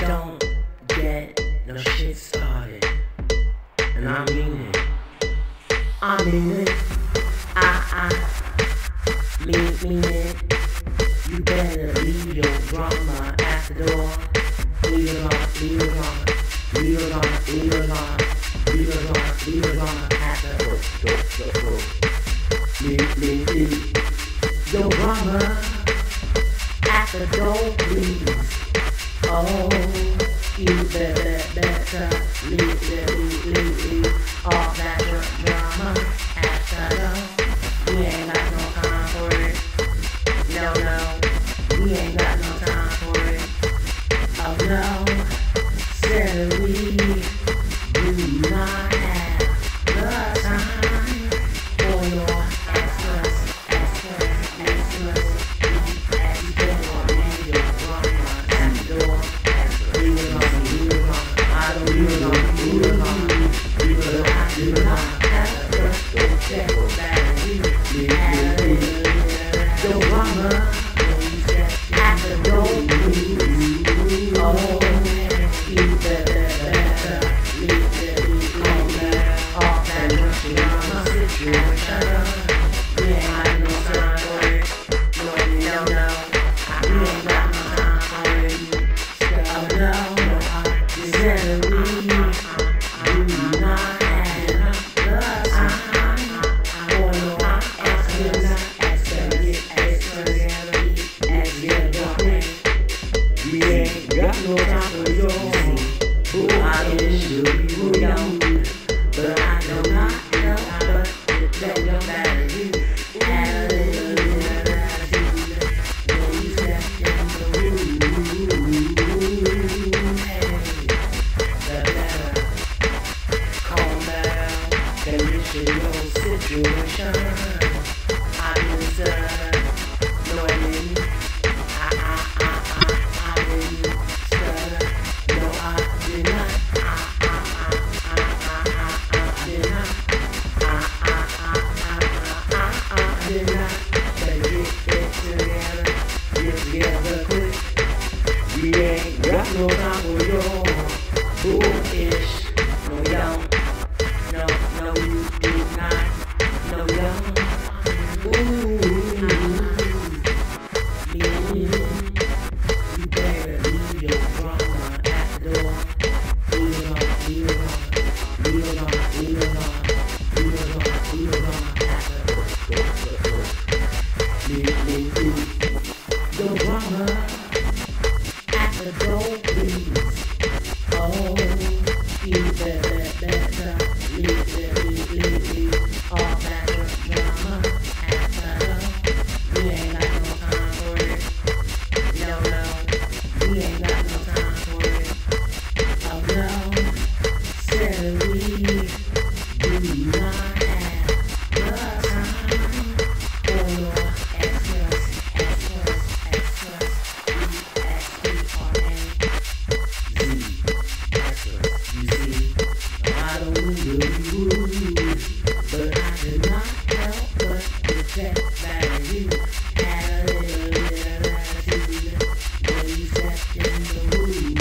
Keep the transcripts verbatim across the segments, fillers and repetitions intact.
don't get no shit started. And I mean it. I mean it. I, I mean, mean it. You better leave your drama at the door. Leave it on, leave it on, leave it on, leave it on, leave it on, leave it on at the door. Leave, leave, leave your drama at the door, please. Oh, you better, better leave, leave, leave, leave all that drama at the door. We ain't got no time for it. No, no, we ain't got no time for it. Oh no, said we do not have the time for your extras, extras, extras. As you get on and your drama at the door. Leave it on, leave it on. I don't leave it on, leave it on. Leave it on, leave it on. At the door, check that we have it. Your drama at the door, please. Oh, you better, better leave it, leave it all that drama situation. We ain't got no time for it. No, no, no. We ain't got no time for it. Oh no, no, I said we do not have the time for your extras, extras, extras, extras. We ain't got no time for your who I should be who young, but I know not help but to tell you that you had a little bit of attitude when you stepped in the room. Hey, the better calm down, condition your situation. I deserve no enemy. I, I, I, I, I didn't stutter. No, I did not. I, I, I, I, I, I did not. I, I, I, I, I, I did not. Better get it together. Get together quick. We ain't got no time for your foolish. No, you don't. No, no, you do not. No, you don't. Ooh, me. You better leave your drama at the door. Leave it on, leave it on, leave it on, leave it on, leave it on, leave it on at the door. Leave, leave, leave your drama at the door, please. Oh, you better, better leave, leave, leave, leave all that drama at the door. We ain't got no time for it. No, no, we ain't got no time for it. Oh no, said we do not have the time for your extras, extras, extras. E X T R A Z, extras, you see. I don't really rude, but I could not help but detect that you had a little bit of attitude when you stepped in the room.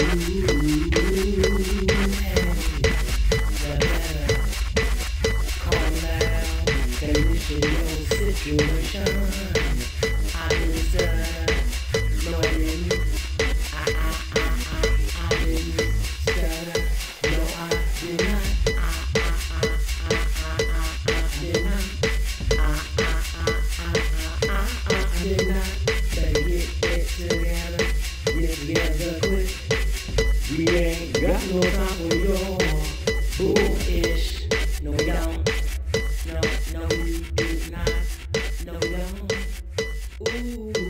Hey, you better calm down, condition your situation. I deserve no enemy. I, I, I, I, I didn't stutter. No, I did not. I, I, I, I, I, I did not. I, I, I, I, I, I did not. Better get it together. Get together quick. We ain't got no time for your foolish. No, we don't. No, no, you do not. No, we don't. Ooh.